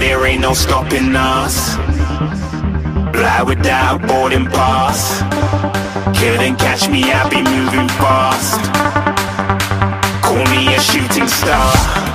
there ain't no stopping us. Fly without boarding pass. Couldn't catch me, I be moving fast. Call me a shooting star.